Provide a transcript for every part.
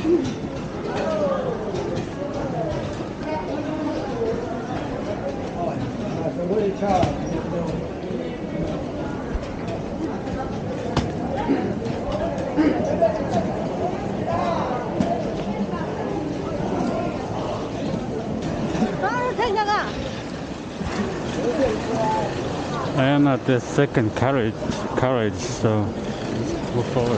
I am at the second carriage, so move forward.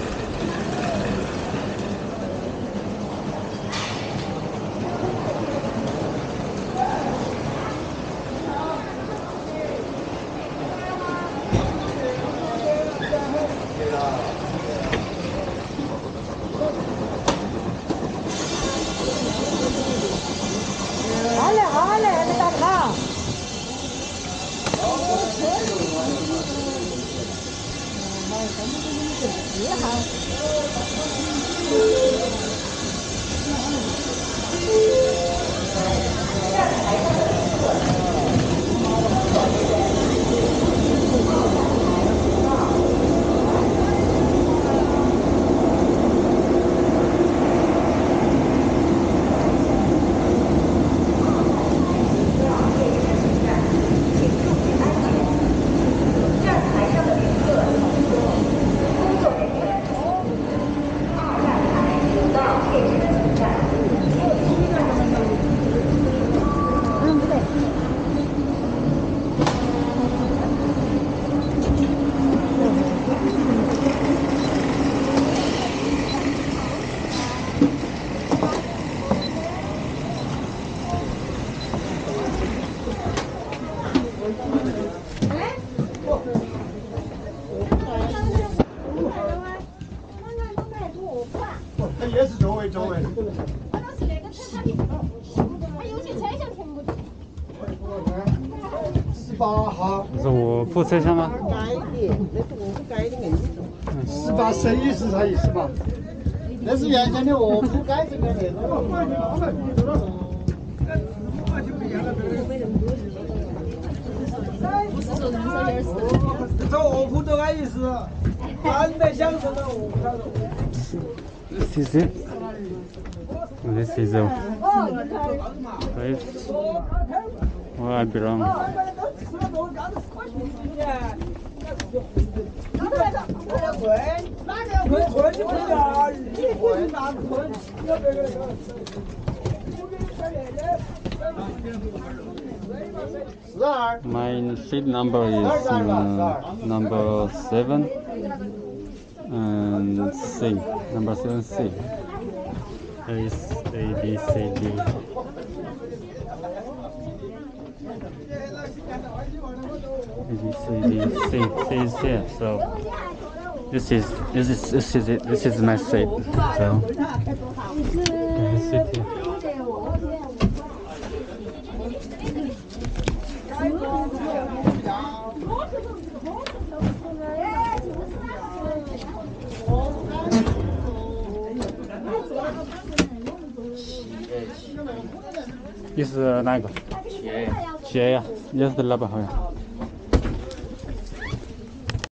也是周围。18号。 是我副车厢吗？ 改一点，那是我不改的硬的。 18升意是啥意思嘛？那是原先的卧铺盖这个那种。这卧铺都安意思，难得享受到卧铺上头。 This is it. This is the place where I belong. My seat number is number 7 and C. Number 7C. A, B, C, D. A, B, C, D, C is here. So this is it. This is my seat. So I sit here. This is 哪个？企业呀，也是老板好像。